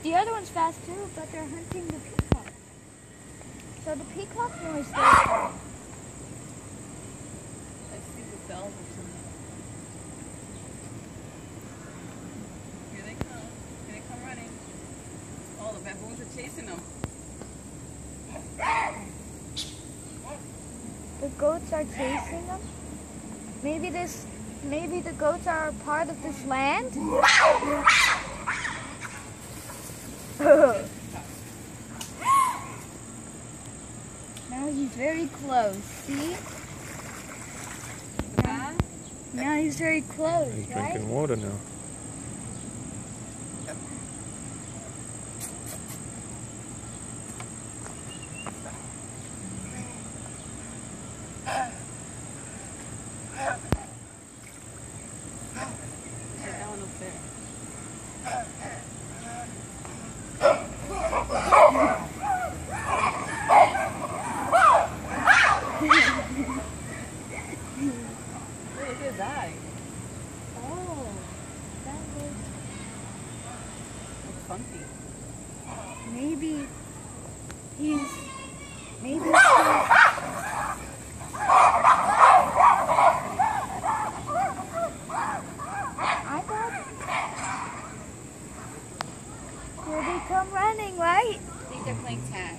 The other one's fast too, but they're hunting the peacock. So the peacock's really stay calm. I see the bells or something. Here they come. Here they come running. Oh, the baboons are chasing them. The goats are chasing them. Maybe the goats are part of this land. Now he's very close. See? Now he's very close. He's right? drinking water now. That one up there. Look at his eye. Oh, that was It's funky. maybe he's I thought here they come running, right? I think they're playing tag.